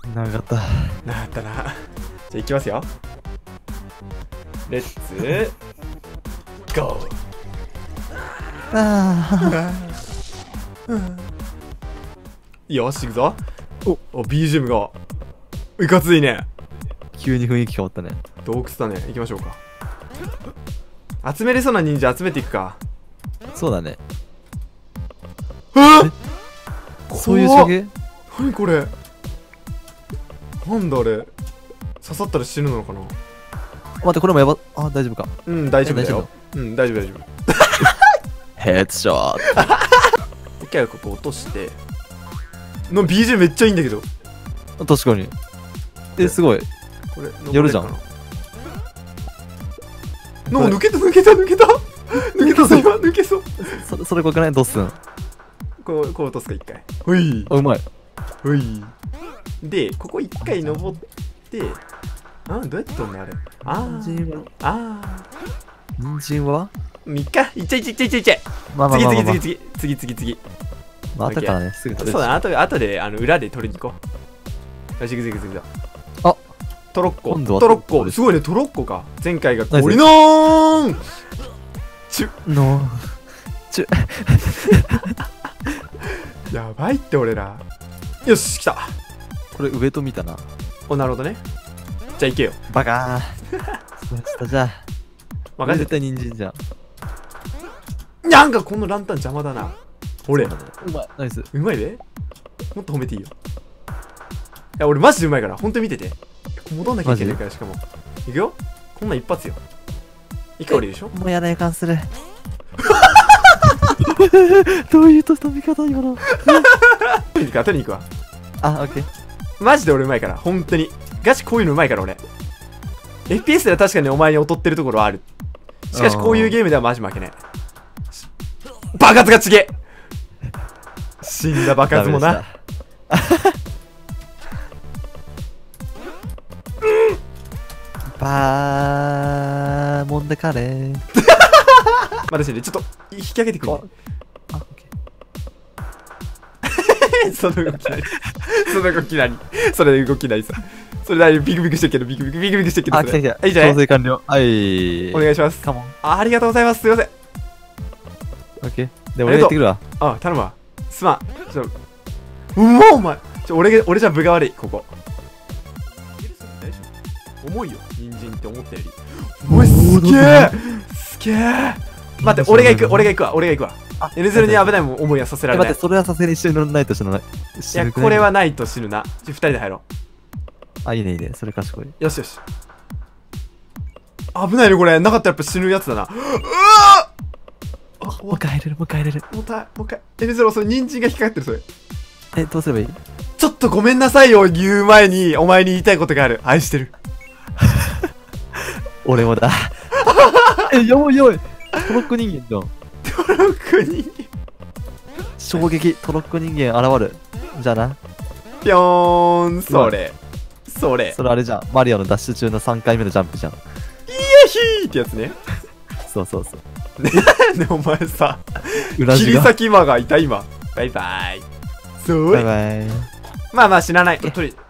長かった。 なかったな。じゃあいきますよ。レッツゴー。よし、行くぞ。お、BGM がいかついね。 急に雰囲気変わったね。 洞窟だね。行きましょうか。集めれそうな忍者集めていくか。 そうだね。 え、 そういう仕掛け？ 何これ。なんだあれ。刺さったら死ぬのかな。 待って、これもやば。あ、大丈夫か。 うん、大丈夫だよ。うん、大丈夫大丈夫。 ヘッドショット。 一回ここ落としての BGM めっちゃいいんだけど。 確かに。すごい。 これやるじゃん。 の抜けた抜けた抜けた抜けたぞ、今抜けそう。 それ怖くない？どうすん？ こう落とすか一回。ほい。 あ、うまい。 ほい。でここ一回登って、どうやって取んのあれ。 人参は 3日いっちゃいっちゃいっちゃいっちゃいっちゃい。次。 まあ、後からね、すぐ取れる。 そうだ、後で裏で取りに行こう。よし、行くぞ。 あ、 トロッコ。 今度はトロッコ。すごいね、トロッコか。前回が氷のーんやばいって俺ら。よし、来た。 これ上と見たな。 お、なるほどね。じゃあ行けよ。 バカー。じゃあ。 任せて。 絶対人参じゃん。 なんかこのランタン邪魔だな。俺。うまい。ナイス。 まいで。もっと褒めていいよ。いや、俺マジでうまいから。ほんと見てて。戻んなきゃいけないから、しかも。いくよ。こんなん一発よ。いかおりでしょ。 もうやら予感する。どういう飛び方今の。 取りに行くわ。 あ、オッケー。 マジで俺うまいから。ほんとに。ガチこういうのうまいから俺。FPS では確かにお前に劣ってるところはある。しかしこういうゲームではマジ負けない。爆発がちげえ。死んだ爆発もな。 バーモンデカレー。 私ね、ちょっと引き上げてくる。 あ、オッケー。 その動き何？その動き何？それ動き何さ。それ何？ビクビクしてるけど、ビクビクしてるけど。 あ、来た。 いいじゃない？ 調整完了。はい。 お願いします。 カモン。 ありがとうございます。すいません。 オッケー。で、俺が行ってくるわ。 あ、頼むわ。すまん。うまっお前。俺じゃ分が悪い、ここ。重いよ、人参って思ったより。おい、すげえすげえ。待って、俺が行くわ。N0 に危ないもん思いはさせられない。 待って、それはさすがに一緒に乗らないと死なない。 いや、これはないと死ぬな。2人で入ろう。あ、いいね。それ賢い。 よし。危ないね、これ。なかったらやっぱ死ぬやつだな。うわもう一回入れる。 もう一回。N0、それ人参が引っかかってる、それ。 どうすればいい？ ちょっとごめんなさいよ、言う前に、お前に言いたいことがある。愛してる。 俺もだ。やばい。トロッコ人間じゃん。 トロッコ人間。 衝撃、トロッコ人間現る。じゃあな。 ぴょーん、それあれじゃん。マリオのダッシュ中の3回目のジャンプじゃん。 イエヒーってやつね。 そう。 ねえ、お前さ、切裏地が。 り裂き魔がいた今。バイバイ。 バイバイ。 まあ死なない。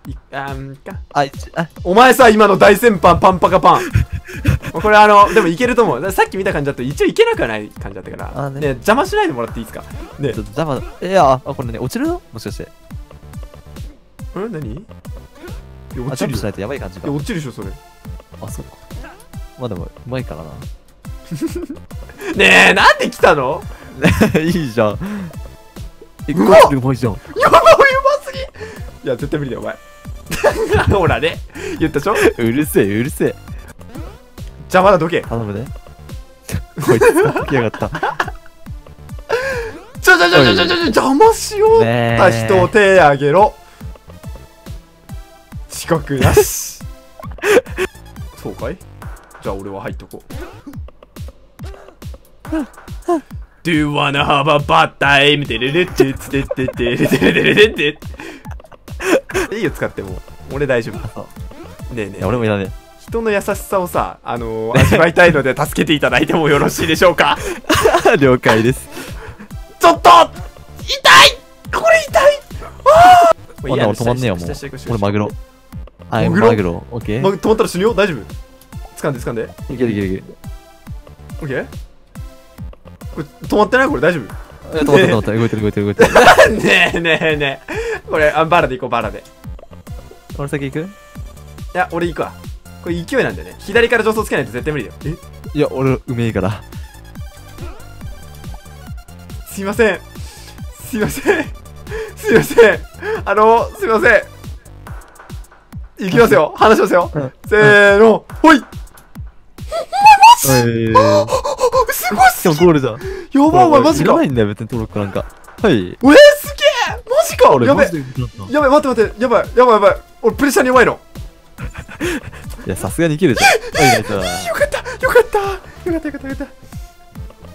お前さ、今の大先輩パンパカパン。これでもいけると思う。さっき見た感じだと一応いけなくはない感じだったから。ね、邪魔しないでもらっていいですか。ね、 邪魔。いや、これね、落ちるの？もしかして。 何？ 落ちるしないとやばい感じか。 落ちるでしょ、それ。 あ、そうか。まあでも、うまいからな。 ねえ、なんで来たの？ いいじゃん。うまいじゃん。 やばすぎ。いや、絶対無理だよ、お前。ほらね、言ったでしょ。 うるせえ。 邪魔だ、どけ。 頼むね。こいつ来やがった。 邪魔しようった人を手あげろ。遅刻なし。そうかい？じゃあ俺は入っとこう。Do you wanna have a bad time? いいよ、使っても。俺大丈夫。ねえ、 俺もいらねえ。 人の優しさをさ、味わいたいので助けていただいてもよろしいでしょうか。 了解です。 ちょっと痛い。これ痛い。 いいや俺止まんねえよ、もう。 下行こう俺マグロ。あ、 マグロマグロ。オッケー。 止まったら死ぬよ、大丈夫？掴んで掴んで。 いけるいけるいける。 オッケー。これ止まってない？これ大丈夫？ 止まった止まった。動いてる動いてる動いてる。 ねえねえねえ。これ、バラで行こう、バラで。 俺先行く？ いや、俺行くわ。これ勢いなんだよね。左から助走つけないと絶対無理だよ。 いや、俺、うめえから。 すいません。すいません。すいません。すいません。行きますよ。話しますよ。せーの。ほい。 すごいすごいっす。 しかもゴールじゃん。 やばい、お前マジか。 いらないんだよ、別に登録なんか。はい。 すげえマジか。やべ。やばい、待って待って。やばい、やばい、やばい。俺プレッシャーに弱いの。 いや、さすがにいけるじゃん。はい、 よかったよかったよかったよかったよかったよかった。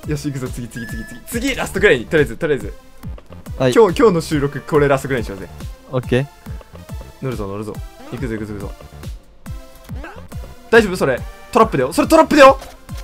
よし、行くぞ。次ラストぐらいに。とりあえず。 はい。 今日の収録、これラストぐらいにしようぜ。 オッケー。 乗るぞ。行くぞ。大丈夫？それトラップだよ。それトラップだよ。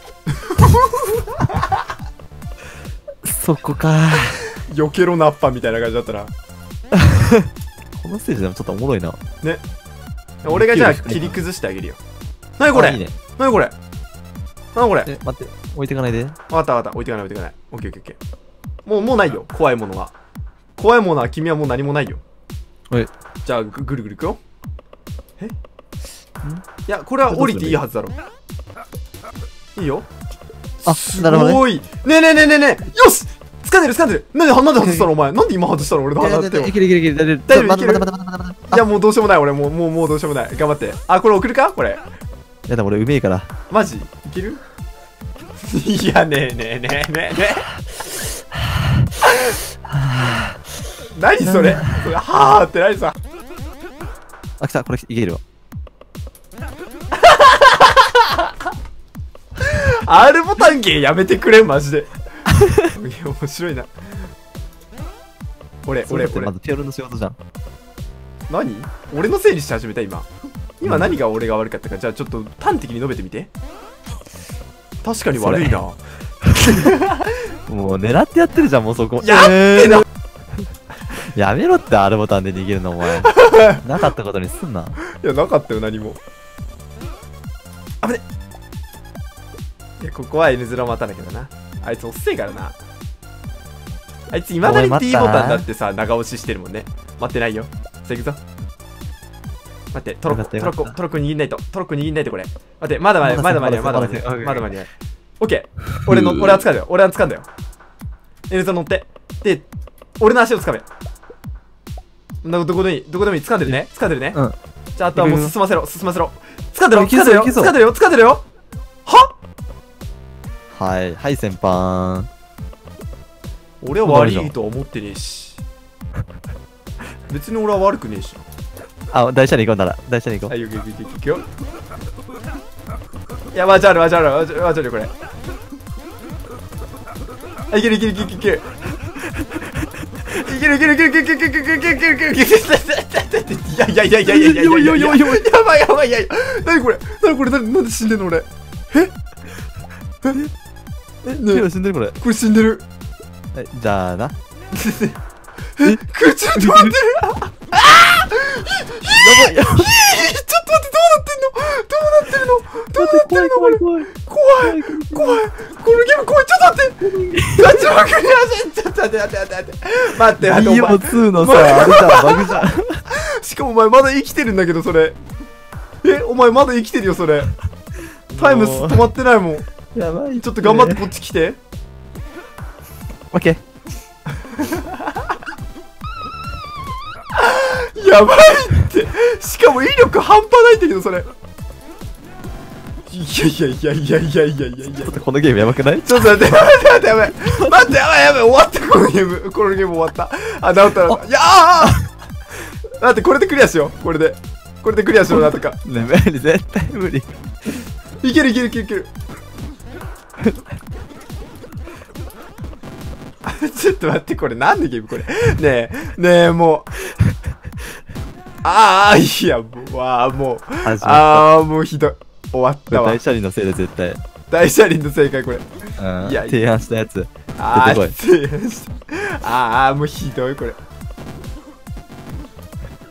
そこか。 避けろナッパみたいな感じだったな。 このステージでもちょっとおもろいな。 ね。俺がじゃあ切り崩してあげるよ。なにこれ？ いいね。 なにこれ？待って、 待って、置いてかないで。 わかった。置いてかない。オッケー。オッケー。もうないよ。怖いものは君はもう何もないよ。 はい。 じゃあぐるぐるいくよ。いや、これは降りていいはずだろ。いいよ。 あ、 すなるほどね。 ごい。ねえ。よし掴んでる。なんで外したのお前。なんで今外したの俺の鼻ってよ。 いける。 大丈夫待って。 いや、もうどうしようもない。俺もうどうしようもない。頑張って。あ、これ送るかこれ。 いや、でも俺うめえから。 マジいける？いや、ねえ。何それはーって何さ。 あ、来た。これいけるわ。 R ボタンゲーやめてくれマジで。面白いな。俺まずピョルの仕事じゃん。 何？俺のせいにし始めた今何が俺が悪かったか、じゃあちょっと端的に述べてみて。確かに悪いな。 もう狙ってやってるじゃん、もうそこ。 やってな。 やめろって、R ボタンで逃げるのお前。なかったことにすんな。 いや、なかったよ何も。あぶね。いや、ここは N ズラ待たなきゃだな。あいつ遅いからな。あいついまだに D ボタンだってさ、長押ししてるもんね。待ってないよ。さあ行くぞ。待って、トロッコ握んないと。これ。待って、まだ間に合う。オッケー。俺は掴んだよ。N ズラ乗って。で、俺の足を掴め。どこでもいい。掴んでるね。 うん。 じゃあ、あとはもう進ませろ。掴んでるよ。 はい、先輩。 俺は悪いとは思ってねえし。別に俺は悪くねえし。 あ、台車に行こうなら。台車に行こう。 はい、行くよ。いや、マジある、これ。あ、いける。いや、ばい。何これ、なんで死んでんの俺。 死んでるこれ。 これ死んでる。 はい、じゃあな。 空中止まってる。ああちょっと待って、どうなってるのこれ。怖い。このゲーム怖い。ちょっと待って。ちょっと待って。待って。 BO2 のさ、あれじゃん、バグじゃん。 しかもお前まだ生きてるんだけど、それ。お前まだ生きてるよ、それ。タイム止まってないもん。 やばい。 ちょっと頑張ってこっち来て。 オッケー。 やばいって。しかも威力半端ないんだけど、それ。いや。 ちょっとこのゲームやばくない？ ちょっと待って、やばい。終わった、このゲーム終わった。あ、治ったら。いやだってこれでクリアしよう。これでクリアしよう、なんとか。 ね、絶対無理。 いける。ちょっと待って、これなんでゲームこれ。ねえ、もう。いや、もうひどい。終わったわ。 大車輪のせいで絶対。 大車輪の正解これ。 いや、提案したやつ。 提案した。もうひどいこれ。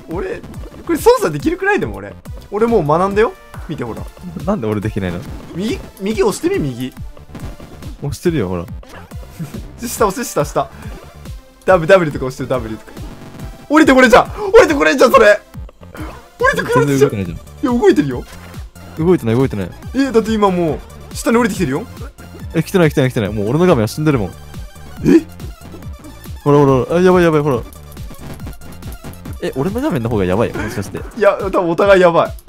俺これ操作できるくらいでも俺もう学んだよ。見てほら、 なんで俺できないの？ 右押してみ、右押してるよ、ほら。 下押して、下 W とか押してる、 W とか。降りてこれじゃん、それ降りてくれじゃん。 全然動いてないじゃん。 いや動いてるよ。 動いてない。 だって今もう下に降りてきてるよ。 来てない。もう俺の画面は死んでるもん。 え、 ほら、あ、やばい、ほら。俺の画面の方がやばいよ、もしかして。 いや多分お互いやばい。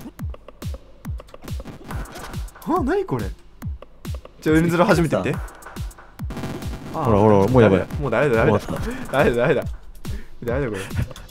何これ。じゃあ N0 初めて見て。 ほら、もうやばい。 もうダメだこれ。